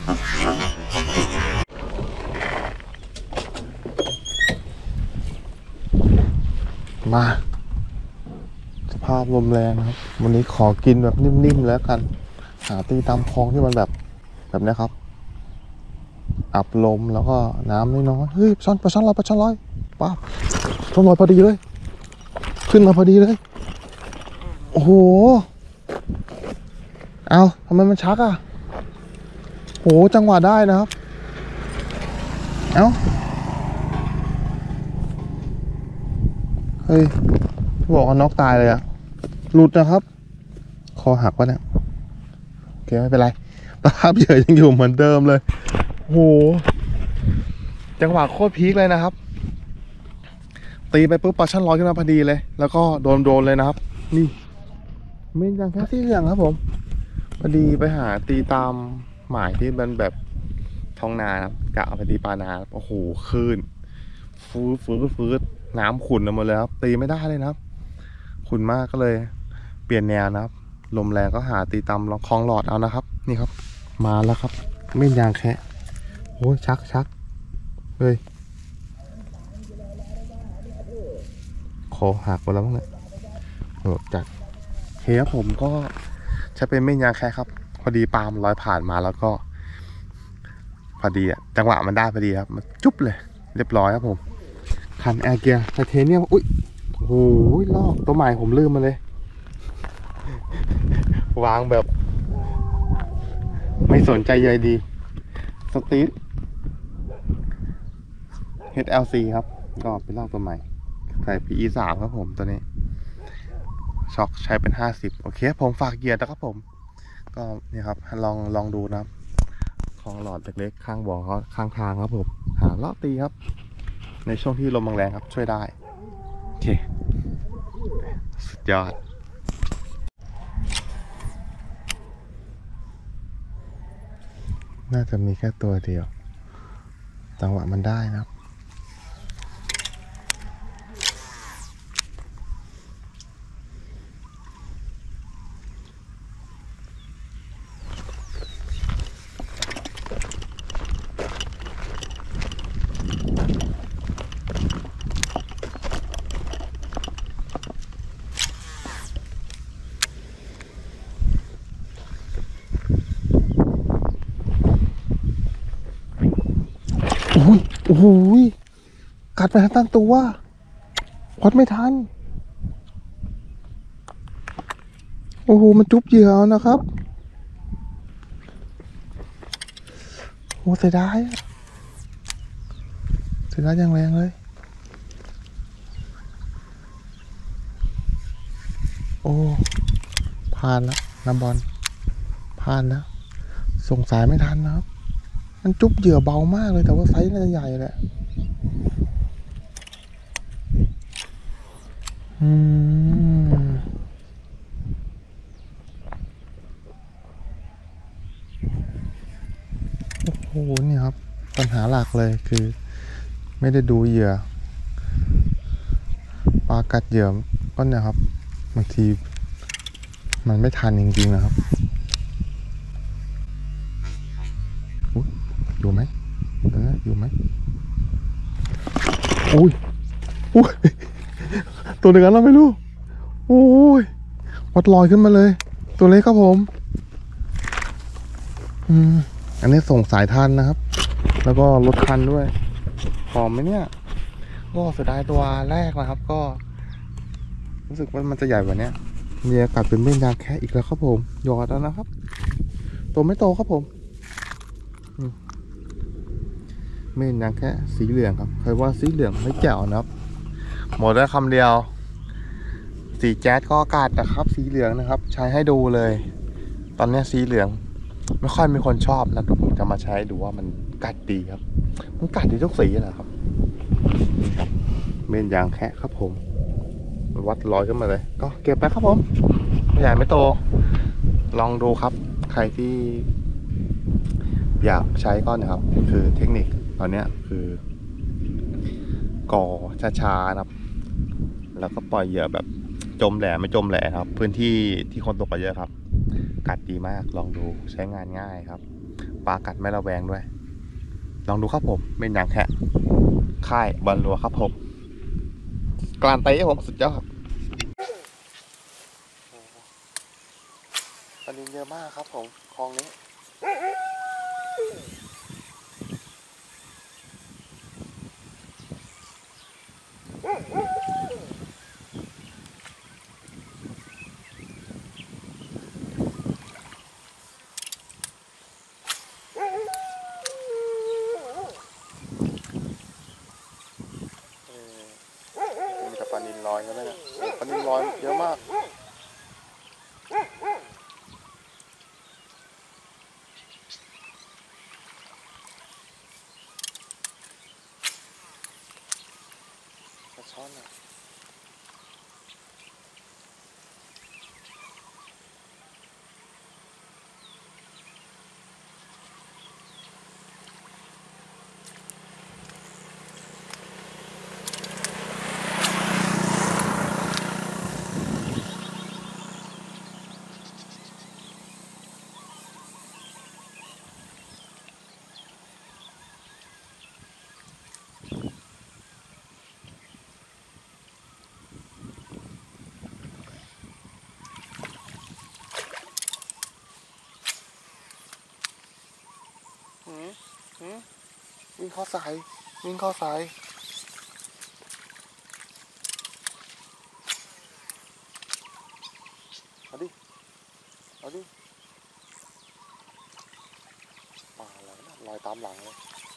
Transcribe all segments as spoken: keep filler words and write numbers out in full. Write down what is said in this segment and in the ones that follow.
มาสภาพลมแรงครับวันนี้ขอกินแบบนิ่มๆแล้วกันหาตีตามคลองที่มันแบบแบบนี้ครับอับลมแล้วก็น้ำน้อยๆเฮ้ยปลาช่อนปลาช่อนลอยปลาช่อนลอยป้าช่อนลอยพอดีเลยขึ้นมาพอดีเลยโอ้โหเอาทำไมมันชักอ่ะโหจังหวะได้นะครับเอาเฮ้ยบอกว่าน็อกตายเลยอะหลุดนะครับคอหักวะเนี่ยโอเคไม่เป็นไรตาเฉยยังอยู่เหมือนเดิมเลยโหจังหวะโคตรพีคเลยนะครับตีไปปุ๊บปลาช่อนลอยขึ้นมาพอดีเลยแล้วก็โดนโดนเลยนะครับนี่ไม่ยังแค่ที่เหลืองครับผมพอดีไปหาตีตามหมายที่มันแบบท้องนาครับกะเอาไปตีปลานาโอ้โหคลื่นฟื้นฟื้นฟื้นน้ำขุ่นออกมาเลยครับตีไม่ได้เลยนะครับขุ่นมากก็เลยเปลี่ยนแนวนะครับลมแรงก็หาตีตามคลองหลอดเอานะครับนี่ครับมาแล้วครับไม่ยางแค่โอ้ยชักชักเฮ้ยคอหักไปแล้วเนี่ยโหดจัดเฮ้ยผมก็ใช้เป็นไม่ยางแค่ครับพอดีปลามันลอยผ่านมาแล้วก็พอดีอะจังหวะมันได้พอดีครับมันจุ๊บเลยเรียบร้อยครับผมคันแอร์เกียร์ไทเทเนียมอุ้ยโอ้โหลอกตัวใหม่ผมลืมมาเลยวางแบบไม่สนใจใยดีสตีท เอช แอล ซี ครับก็เป็นลอกตัวใหม่ใส่ พี อี สาม ครับผมตัวนี้ช็อคใช้เป็นห้าสิบโอเคผมฝากเกียร์นะครับผมก็นี่ครับลองลองดูนะครับของหลอดเล็กๆข้างบ่อเขาข้างทางครับผมหาเลาะตีครับในช่วงที่ลมแรงครับช่วยได้โอเคสุดยอดน่าจะมีแค่ตัวเดียวจังหวะมันได้นะครับโอ้ยโอ้โหกัดไปทั้งตัววัดไม่ทันโอ้โหมันจุ๊บเหยื่อนะครับโอ้เสียดายเสียดายอย่างแรงเลยโอ้ผ่านแล้วน้ำบอลผ่านแล้วส่งสายไม่ทันนะครับมันจุ๊บเหยื่อเบามากเลยแต่ว่าไซส์น่าจะใหญ่แหละอืมโอ้โหนี่ครับปัญหาหลักเลยคือไม่ได้ดูเหยื่อปลากัดเหยื่อก็เนี่ยครับบางทีมันไม่ทันจริงๆนะครับอยู่ไหมเอออยู่ไหมอุ้ยอุ้ยตัวเดียวกันเราไม่รู้โอ้ยวัดลอยขึ้นมาเลยตัวเล็กครับผมอืมอันนี้ส่งสายทันนะครับแล้วก็ลดคันด้วยพร้อมไหมเนี่ยก็เสียดายตัวแรกนะครับก็รู้สึกว่ามันจะใหญ่กว่านี้มีอากาศเป็นเม่นยางแค่อีกแล้วครับผมหยอดแล้วนะครับตัวไม่โตครับผมเม่นยางแค่สีเหลืองครับใครว่าสีเหลืองไม่แจ๋วนะครับหมดได้คำเดียวสีแจ๊สก็อากาศนะครับสีเหลืองนะครับใช้ให้ดูเลยตอนนี้สีเหลืองไม่ค่อยมีคนชอบนะผมจะมาใช้ดูว่ามันกัดดีครับมันกัดดีทุกสีแหละครับเม่นยางแค่ครับผมวัดลอยขึ้นมาเลยก็เก็บไปครับผมไม่ใหญ่ไม่โตลองดูครับใครที่อยากใช้ก็นะครับคือเทคนิคตอนนี้คือก่อช้าๆนะครับแล้วก็ปล่อยเหยื่อแบบจมแหลไม่จมแหลครับพื้นที่ที่คนตกเยอะครับกัดดีมากลองดูใช้งานง่ายครับปลากัดไม่ระแวงด้วยลองดูครับผมเป็นอย่างแค่ค่ายบอลลัวครับผมกลานเตะผมสุดยอดปลานิลเยอะมากครับผมคลองนี้มีแต่ปลานิลลอยใช่ไหมเนี่ยปลานิลลอยเยอะมากปลาช่อนอ่ะวิ่งเข้าสายวิ่งเข้าสายเอาดิเอาดิปลาอะไรนะลอยตามหลังเลย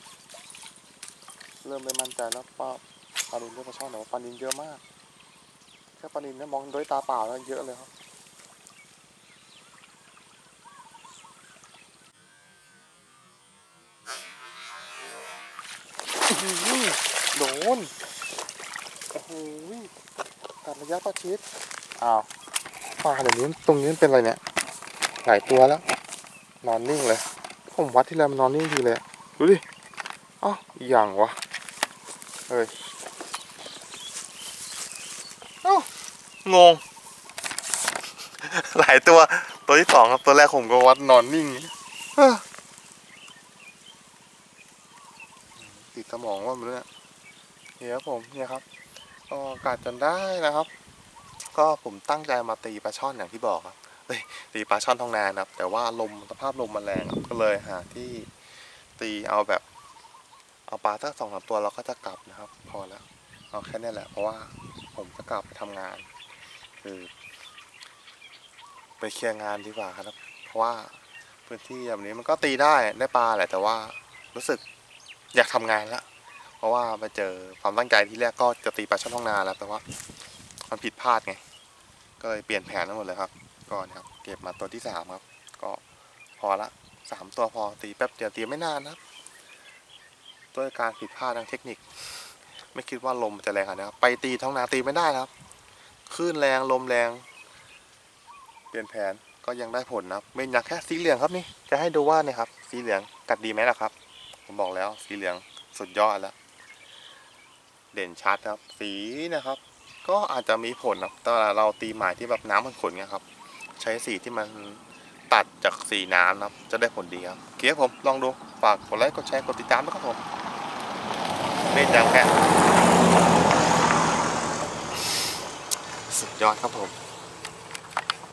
เริ่มไม่มั่นใจแล้วปลาปลานิลเรียกปลาช่อนแต่ว่าปลานิลเยอะมากแค่ปลานิลเนี่ยมองด้วยตาเปล่าแล้วเยอะเลยครับโดนโอ้โหตัดระยะประชิดอ้าวปลาเดี๋ยวนี้ตรงนี้เป็นอะไรเนี่ยหลายตัวแล้วนอนนิ่งเลยผมวัดที่แล้วมันนอนนิ่งทีเลยดูดิอ้าวอย่างวะเฮ้ยอ้าวงงหลายตัวตัวที่สองครับตัวแรกผมก็วัดนอนนิ่งติดสมองว่ามันเนี่ยเนี่ยครับผมเนี่ยครับก็กัดจนได้นะครับ ก็ผมตั้งใจมาตีปลาช่อนอย่างที่บอกครับเอ้ยตีปลาช่อนท้องนาครับแต่ว่าลมสภาพลมมันแรงก็เลยหาที่ตีเอาแบบเอาปลาสักสองสามตัวเราก็จะกลับนะครับพอแล้วเอาแค่นี้แหละเพราะว่าผมจะกลับไปทำงานคือไปเคลียร์งานดีกว่าครับเพราะว่าพื้นที่แบบนี้มันก็ตีได้ได้ปลาแหละแต่ว่ารู้สึกอยากทำงานแล้วเพราะว่าไปเจอความตั้งใจที่แรกก็จะตีปลาช่อนท้องนาแล้วแต่ว่ามันผิดพลาดไงก็เลยเปลี่ยนแผนทั้งหมดเลยครับก็นะครับเก็บมาตัวที่สามครับก็พอละสามตัวพอตีแป๊บเดียวตีไม่นานนะครับด้วยการผิดพลาดทางเทคนิคไม่คิดว่าลมจะแรงขนาดนี้ครับไปตีท้องนาตีไม่ได้ครับคลื่นแรงลมแรงเปลี่ยนแผนก็ยังได้ผลนะครับเป็นอย่างแค่สีเหลืองครับนี่จะให้ดูว่าเนี่ยครับสีเหลืองกัดดีไหมล่ะครับผมบอกแล้วสีเหลืองสุดยอดแล้วเด่นชัดครับสีนะครับก็อาจจะมีผลนะแต่เราตีหมายที่แบบน้ำมันขุ่นๆเนี่ยครับใช้สีที่มันตัดจากสีน้ำนะครับจะได้ผลดีครับโอเคผมลองดูฝากกดไลค์กดแชร์กดติดตามด้วยครับผมเล่นจังแค่สุดยอดครับผม